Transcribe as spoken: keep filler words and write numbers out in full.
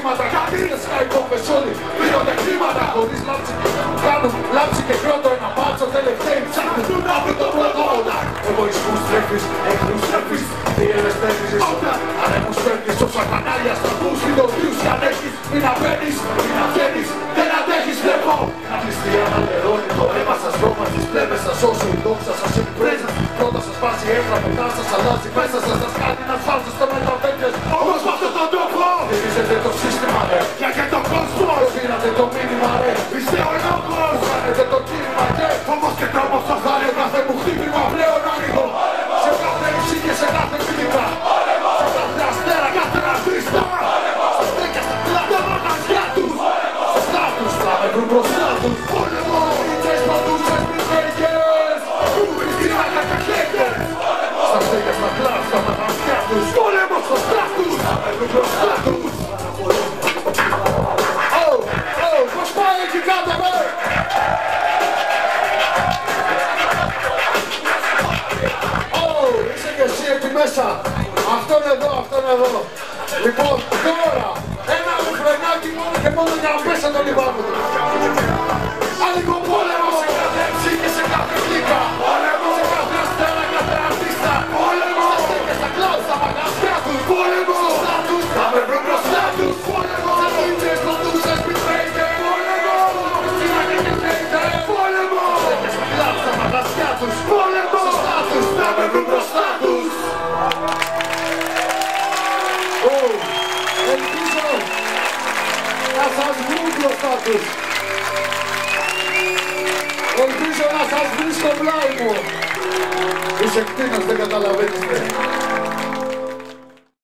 χρήματα. Κατήρες καηκόφες όλοι, πήρονται χρήματα. Χωρίς λάμψη και κάνουν λάμψη και κρότο. Ένα μπάτσο τελευταίοι ψάχνουν να βρουν το πρώτο. Εγωισμούς τρέφεις, εχθρούς τρέφεις. Διέλες τρέφεις, ανέμους φέρνεις. Όσα κανάλια σταθμούς, ειδοποιούς κι αν έχεις. Μην απαίνεις, μην αφαίνεις, δεν αντέχεις βλέπω. Να κλειστεί αναλερώνει το αίμα σας, δώμα στις πλεύρες σας. Όσο η δόξα σας επιπρέζα. Πρώτα σας πάσει έντρα, μετά σας αλλάζει μέσα σας. Σας κάνει να σφάλετε στο μεταβέντες. Όμως με αυτόν τον τρόπο στηρίζετε το σύστημα ρε. Για και τον κόσμο πήρατε το μήνυμα ρε. Είστε ο λόγος, κάνετε το κίνημα και όμως και τρόπος θα βγάλει κάθε μου χτύπημα πλέον άνοιγο. Σε κάθε ύψη και σε κάθε κλίμα. Σε κάθε αστέρα, κάθε αρτίστα. Στα στέκια, στα κλάδια, μαγαζιά τους. Σε στάτους, θα με βρουν μπροστά τους. Πόλεμο, ήττες, παντούσες, μυθέικες. Κουμπιστήρα, κακαχέκες. Στα στέκια, στα κλάδια, στα μαγαζιά τους. Πόλεμο, στο στάτους, θα με βρουν μπροστά τους. Ω, ω, πώς πάει εκεί κάτω, με. Είσαι και εσύ εκεί μέσα. Αυτόν εδώ, αυτόν εδώ. Λοιπόν, τώρα ένα ρεφρενάκι μόνο και μόνο για να πέσει το λιβάνι του. Άλλο πόλεμο σε κάθε έψη και σε κάθε κλίκα. Πόλεμο σε κάθε αστέρα, κάθε αρτίστα. Πόλεμο στα στέκια, στα κλάδια, στα μαγαζιά τους. Πόλεμο στους στάτους, θα με βρουν μπροστά τους. Πόλεμο σε νίτσες, παντούσες, μυθέικες. Πόλεμο, μυθίνα και μυθέικες. Πόλεμο στα κλάδια, στα μαγαζιά τους. Πόλεμο στους στάτους, θα με βρουν μπροστά τους. Ελπίζω να σας βρουν μπροστά τους. Ελπίζω να σας βρουν στο πλάι μου. Είσαι κτήνος, δεν καταλαβαίνετε.